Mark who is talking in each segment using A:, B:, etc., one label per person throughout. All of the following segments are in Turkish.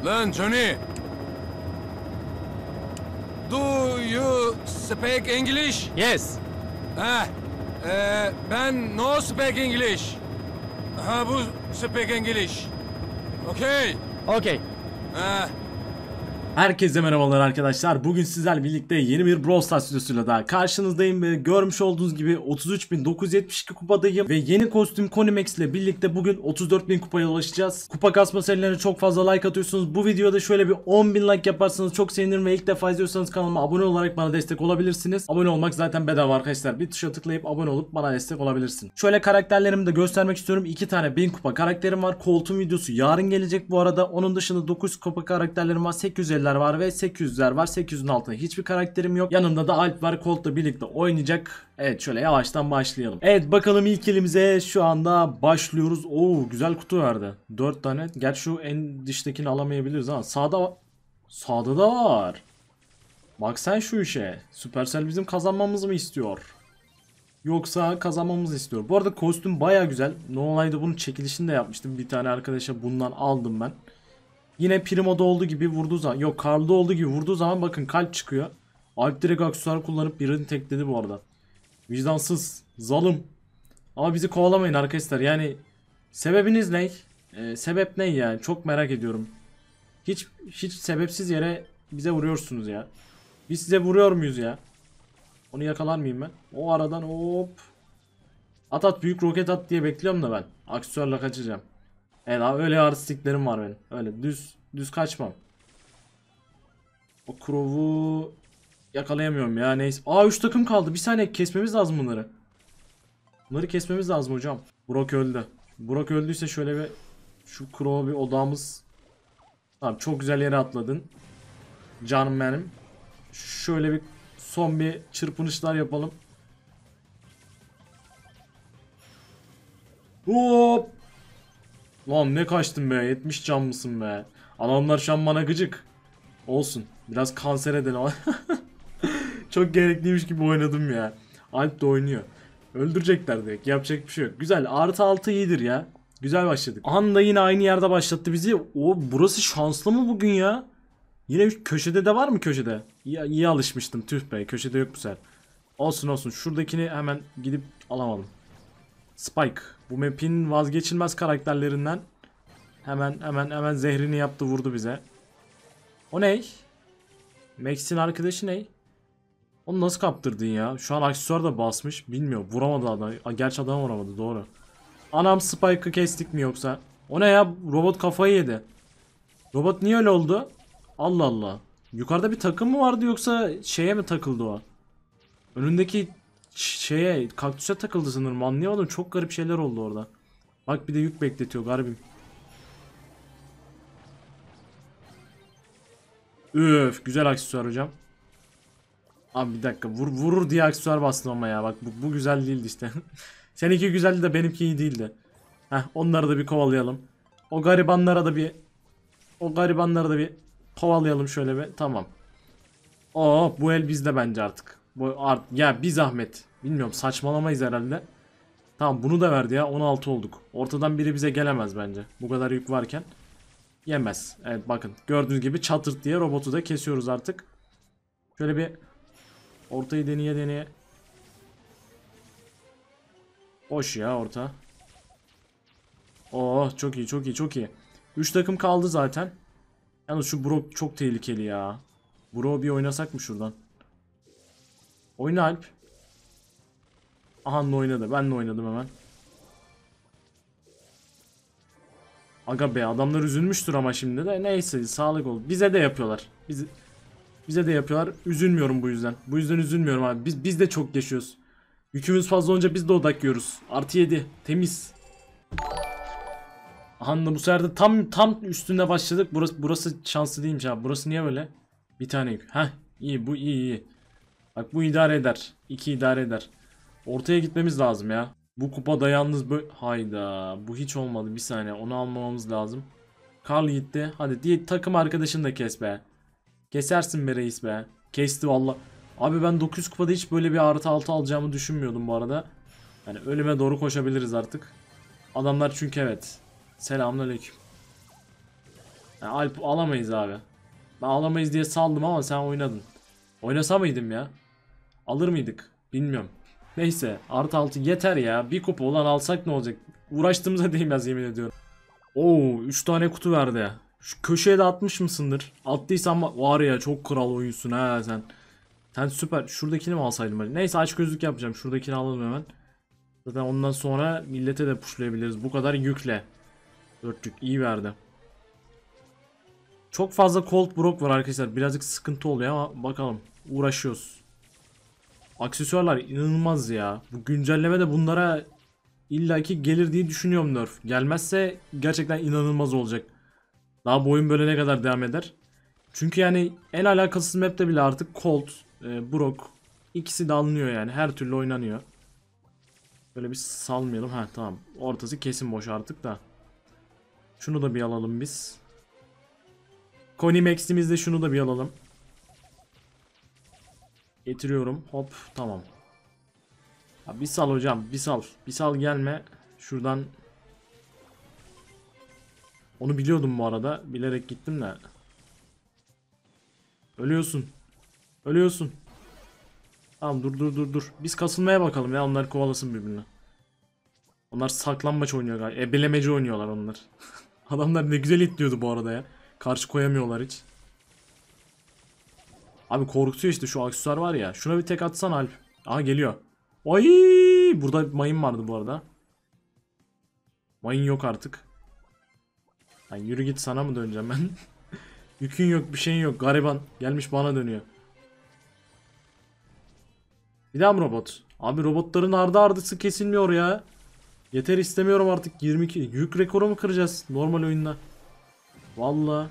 A: Lan Johnny. Do you speak English?
B: Yes.
A: Ben no speak English. Ha bu speak English. Okay.
B: Okay.
A: Ha.
C: Herkese merhabalar arkadaşlar. Bugün sizlerle birlikte yeni bir Brawl Stars videosuyla daha karşınızdayım ve görmüş olduğunuz gibi 33.972 kupadayım ve yeni kostüm Conimax ile birlikte bugün 34.000 kupaya ulaşacağız. Kupa kasma serilerine çok fazla like atıyorsunuz. Bu videoda şöyle bir 10.000 like yaparsanız çok sevinirim ve ilk defa izliyorsanız kanalıma abone olarak bana destek olabilirsiniz. Abone olmak zaten bedava arkadaşlar. Bir tuşa tıklayıp abone olup bana destek olabilirsin. Şöyle karakterlerimi de göstermek istiyorum. 2 tane 1000 kupa karakterim var. Colt'un videosu yarın gelecek bu arada. Onun dışında 9 kupa karakterlerim var. 850 var ve 800'ler var. 800'ün altında hiçbir karakterim yok. Yanımda da Alp var. Colt'la birlikte oynayacak. Evet, şöyle yavaştan başlayalım. Evet, bakalım ilk elimize şu anda başlıyoruz. Oo, güzel kutu verdi. 4 tane. Gerçi şu en dıştakini alamayabiliriz ama sağda da var. Bak sen şu işe. Supercell bizim kazanmamızı mı istiyor? Yoksa kazanmamızı istiyor. Bu arada kostüm baya güzel. No Olay'da bunun çekilişini de yapmıştım. Bir tane arkadaşa bundan aldım ben. Yine Primo'da olduğu gibi vurduğu zaman, yok Karl'da olduğu gibi vurduğu zaman bakın kalp çıkıyor. Alp direkt aksesuar kullanıp birini tekledi bu arada. Vicdansız, zalim. Ama bizi kovalamayın arkadaşlar. Yani sebebiniz ne? Sebep ne yani? Çok merak ediyorum. Hiç sebepsiz yere bize vuruyorsunuz ya. Biz size vuruyor muyuz ya? Onu yakalar mıyım ben? O aradan hop. At büyük roket at diye bekliyorum da ben. Aksesuarla kaçacağım. Evet abi, öyle artistiklerim var benim. Öyle düz kaçmam. O Crow'u yakalayamıyorum ya, neyse. 3 takım kaldı. Bir saniye, kesmemiz lazım bunları. Bunları kesmemiz lazım hocam. Brock öldü. Brock öldüyse şöyle bir şu Crow'a bir odağımız. Tamam, çok güzel yere atladın. Canım benim. Şöyle bir son bir çırpınışlar yapalım. Hop. Lan ne kaçtın be, 70 can mısın be. Adamlar şu an bana gıcık. Olsun, biraz kanser edelim. Çok gerekliymiş gibi oynadım ya. Alp de oynuyor. Öldürecekler direkt, yapacak bir şey yok. Güzel, artı 6 iyidir ya. Güzel başladık. Anda yine aynı yerde başlattı bizi. Burası şanslı mı bugün ya? Yine köşede de var mı köşede? İyi alışmıştım, tüh be, köşede yok bu sefer. Olsun, şuradakini hemen gidip alamadım. Spike, bu map'in vazgeçilmez karakterlerinden. Hemen zehrini yaptı, vurdu bize. O ne? Max'in arkadaşı ne? Onu nasıl kaptırdın ya? Şu an aksesuar da basmış. Bilmiyorum, vuramadı adam. Gerçi adam vuramadı, doğru. Anam, Spike'ı kestik mi yoksa? O ne ya? Robot kafayı yedi. Robot niye öyle oldu? Allah Allah. Yukarıda bir takım mı vardı yoksa şeye mi takıldı o? Önündeki kaktüse takıldı sanırım, anlayamadım, çok garip şeyler oldu orada. Bak, bir de yük bekletiyor garibim. Üf, güzel aksesuar hocam. Abi bir dakika, vurur diye aksesuar bastım ama ya, bak bu güzel değildi işte. Seninki güzeldi de benimki iyi değildi. Onları da bir kovalayalım. O garibanlara da bir kovalayalım şöyle bir, tamam. Bu el bizde bence artık. Ya bir zahmet. Bilmiyorum, saçmalamayız herhalde. Tamam, bunu da verdi ya, 16 olduk. Ortadan biri bize gelemez bence. Bu kadar yük varken. Yemez. Evet, bakın gördüğünüz gibi çatırt diye robotu da kesiyoruz artık. Şöyle bir ortayı deneye. Boş ya orta. Çok iyi. 3 takım kaldı zaten. Yalnız şu Brock çok tehlikeli ya. Brock'u bir oynasak mı şuradan? Oyna Alp. Aha, oynadı. Ben de oynadım hemen. Aga be, adamlar üzülmüştür ama şimdi de, neyse, sağlık ol. Bize de yapıyorlar. Bize de yapıyorlar. Üzülmüyorum bu yüzden. Bu yüzden üzülmüyorum abi. Biz de çok yaşıyoruz. Yükümüz fazla olunca biz de odak yiyoruz. Artı 7. Temiz. Aha, bu sefer de tam üstünde başladık. Burası şanslı değilmiş abi. Burası niye böyle? Bir tane yük. İyi, bu iyi. Bak, bu idare eder. 2 idare eder. Ortaya gitmemiz lazım ya. Bu kupada yalnız böyle... Hayda. Bu hiç olmadı. Bir saniye. Onu almamamız lazım. Karl gitti. Hadi diye takım arkadaşını da kes be. Kesersin be reis be. Kesti valla. Abi ben 900 kupada hiç böyle bir artı 6 alacağımı düşünmüyordum bu arada. Yani ölüme doğru koşabiliriz artık. Adamlar çünkü evet. Selamünaleyküm. Yani Alp alamayız abi. Ben alamayız diye saldım ama sen oynadın. Oynasa mıydım ya? Alır mıydık? Bilmiyorum. Neyse artı 6 yeter ya. Bir kupa olan alsak ne olacak? Uğraştığımıza değmez yemin ediyorum. Oo 3 tane kutu verdi. Şu köşeye de atmış mısındır? Attıysan var ya çok kral oyuncusun ha sen. Sen süper. Şuradakini mi alsaydım ben? Neyse aç gözlük yapacağım. Şuradakini alalım hemen. Zaten ondan sonra millete de pushlayabiliriz. Bu kadar yükle. 4 yük iyi verdi. Çok fazla Cold Brock var arkadaşlar. Birazcık sıkıntı oluyor ama bakalım. Uğraşıyoruz. Aksesuarlar inanılmaz ya. Bu güncelleme de bunlara illaki gelir diye düşünüyorum nerf. Gelmezse gerçekten inanılmaz olacak. Daha bu oyun böyle ne kadar devam eder? Çünkü yani en alakasız map'te bile artık Colt, Brock ikisi de alınıyor yani. Her türlü oynanıyor. Böyle bir salmayalım. Ha tamam. Ortası kesin boş artık da. Şunu da bir alalım biz. Connie Max'imizde şunu da bir alalım. Getiriyorum. Hop tamam. Ya bir sal hocam bir sal. Bir sal gelme. Şuradan. Onu biliyordum bu arada. Bilerek gittim de. Ölüyorsun. Ölüyorsun. Tamam dur. Biz kasılmaya bakalım ya onlar kovalasın birbirini. Onlar saklambaç oynuyor galiba. Ebelemeci oynuyorlar onlar. Adamlar ne güzel itliyordu bu arada ya. Karşı koyamıyorlar hiç. Abi korkutuyor işte şu aksesuar var ya. Şuna bir tek atsan Alp. Aha geliyor. Oy! Burada mayın vardı bu arada. Mayın yok artık. Yani yürü git sana mı döneceğim ben? Yükün yok bir şeyin yok. Gariban gelmiş bana dönüyor. Bir daha mı robot? Abi robotların ardı ardısı kesilmiyor ya. Yeter istemiyorum artık 22. Yük rekoru mu kıracağız normal oyunda? Vallahi.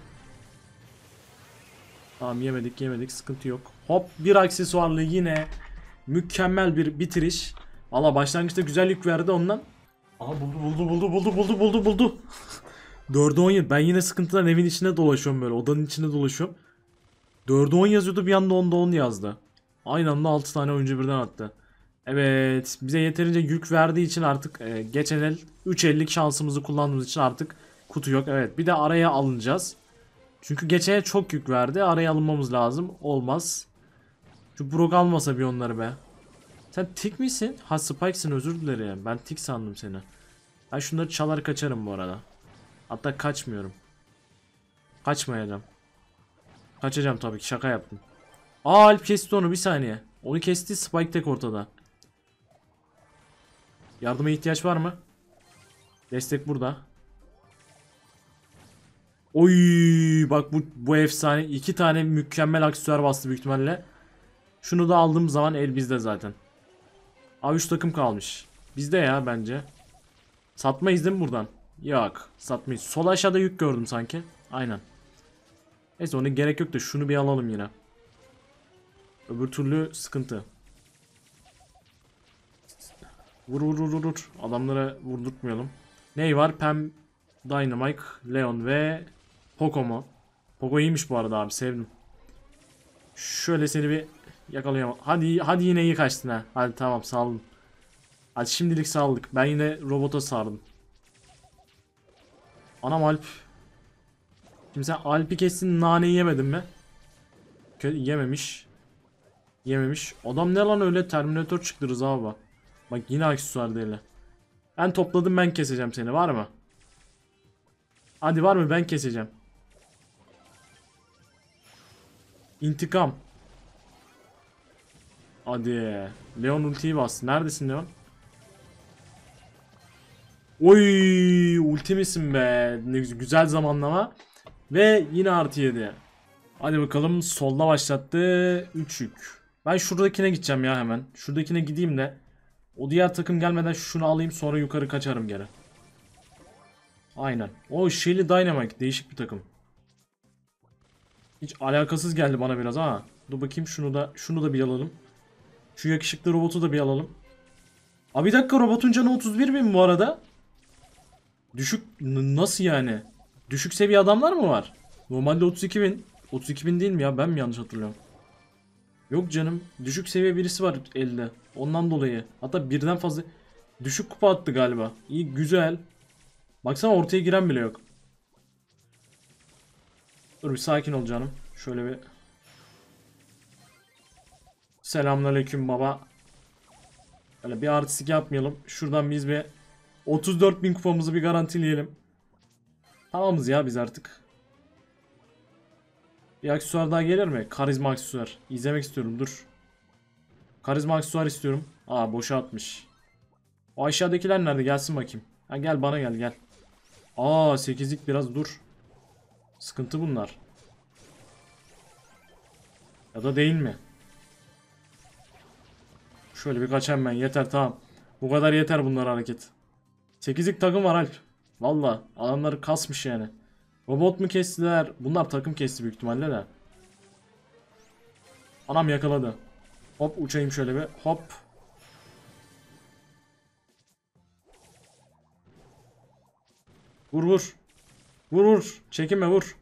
C: Tamam yemedik sıkıntı yok. Hop bir aksesuarlı yine mükemmel bir bitiriş. Valla başlangıçta güzel yük verdi ondan. Aha buldu. 4'e 10 ben yine sıkıntıdan evin içinde dolaşıyorum böyle odanın içinde dolaşıyorum. 4'e 10 yazıyordu bir anda 10'da 10 yazdı. Aynı anda 6 tane oyuncu birden attı. Evet bize yeterince yük verdiği için artık geçen el 3.50'lik şansımızı kullandığımız için artık kutu yok. Evet bir de araya alınacağız. Çünkü geçen el çok yük verdi araya alınmamız lazım. Olmaz. Şu Brock almasa bir onları be. Sen tik misin? Ha Spike'sın özür dilerim. Ben tik sandım seni. Ben şunları çalar kaçarım bu arada. Hatta kaçmıyorum. Kaçmayacağım. Kaçacağım tabii ki şaka yaptım. Aa Alp kesti onu bir saniye. Onu kesti Spike tek ortada. Yardıma ihtiyaç var mı? Destek burada. Oy bak bu efsane. 2 tane mükemmel aksesuar bastı büyük ihtimalle. Şunu da aldığım zaman el bizde zaten. A3 takım kalmış. Bizde ya bence. Satmayız değil mi buradan? Yok satmayız. Sol aşağıda yük gördüm sanki. Aynen. Neyse ona gerek yok da şunu bir alalım yine. Öbür türlü sıkıntı. Vur. Adamlara vurdurtmayalım. Ney var? Pem, Dynamite, Leon ve Poco mu? Poco iyiymiş bu arada abi sevdim. Şöyle seni bir yakalayamam. Hadi yine iyi kaçtın ha. Hadi tamam saldım. Hadi şimdilik saldık. Ben yine robota sardım. Anam Alp. Şimdi sen Alp'i kestin naneyi yemedin mi? Yememiş. Yememiş. Adam ne lan öyle Terminator çıktı Rıza baba. Bak yine aksesuar değil. Ben topladım ben keseceğim seni var mı? Hadi var mı ben keseceğim. İntikam. Hadi. Leon ultiyi bastı. Neredesin Leon? Oy ulti misin be? Ne güzel zamanlama. Ve yine artı 7. Hadi bakalım solda başlattı. 3 yük. Ben şuradakine gideceğim ya hemen. Şuradakine gideyim de. O diğer takım gelmeden şunu alayım sonra yukarı kaçarım geri. Aynen. O Shelly Dynamite değişik bir takım. Hiç alakasız geldi bana biraz ha. Dur bakayım şunu da bir alalım. Şu yakışıklı robotu da bir alalım. Abi bir dakika robotun canı 31 bin bu arada. Düşük nasıl yani? Düşük seviye adamlar mı var? Normalde 32 bin. 32 bin değil mi ya? Ben mi yanlış hatırlıyorum? Yok canım. Düşük seviye birisi var elde. Ondan dolayı. Hatta birden fazla. Düşük kupa attı galiba. İyi güzel. Baksana ortaya giren bile yok. Dur bir sakin ol canım. Şöyle bir. Selamünaleyküm baba. Öyle bir artistik yapmayalım. Şuradan biz bir 34.000 kupamızı bir garantileyelim. Tamamız ya biz artık. Bir aksesuar daha gelir mi? Karizma aksesuar. İzlemek istiyorum, dur. Karizma aksesuar istiyorum. Aa, boşa atmış. O aşağıdakiler nerede? Gelsin bakayım. Ha, gel bana gel. Aa, 8'lik biraz dur. Sıkıntı bunlar. Ya da değil mi? Şöyle bir kaçayım ben. Yeter, tamam. Bu kadar yeter bunlar hareket. 8'lik takım var Alp. Valla adamları kasmış yani. Robot mu kestiler? Bunlar takım kesti büyük ihtimalle de. Anam yakaladı. Hop uçayım şöyle bir. Hop. Vur vur. Vur vur. Çekinme, vur.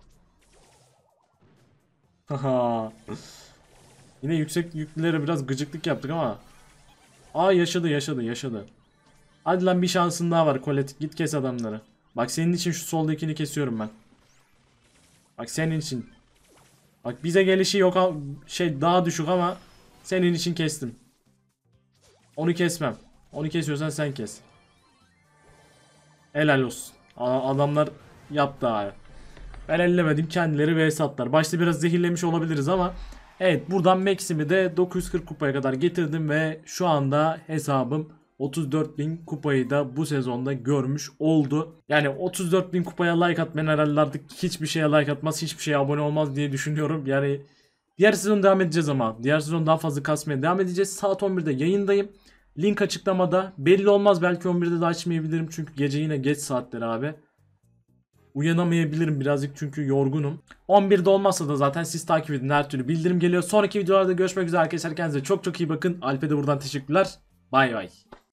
C: Haha. Yine yüksek yüklülere biraz gıcıklık yaptık ama. Aa, yaşadı. Hadi lan, bir şansın daha var Colette. Git kes adamları. Bak senin için şu soldakini kesiyorum ben. Bak senin için. Bak bize gelişi yok, daha düşük ama senin için kestim. Onu kesmem. Onu kesiyorsan sen kes. Helal olsun. Adamlar yaptı abi. Ben ellemedim, kendileri vs attılar. Başta biraz zehirlemiş olabiliriz ama evet, buradan Maxim'i de 940 kupaya kadar getirdim ve şu anda hesabım 34.000 kupayı da bu sezonda görmüş oldu. Yani 34.000 kupaya like atmayan herhalde artık hiçbir şeye like atmaz, hiçbir şeye abone olmaz diye düşünüyorum. Yani diğer sezon devam edeceğiz ama. Diğer sezon daha fazla kasmaya devam edeceğiz. Saat 11'de yayındayım. Link açıklamada. Belli olmaz, belki 11'de de açmayabilirim çünkü gece yine geç saatler abi. Uyanamayabilirim birazcık çünkü yorgunum. 11'de olmazsa da zaten siz takip edin, her türlü bildirim geliyor. Sonraki videolarda görüşmek üzere arkadaşlar. Kendinize çok çok iyi bakın. Alp'e de buradan teşekkürler. Bay bay.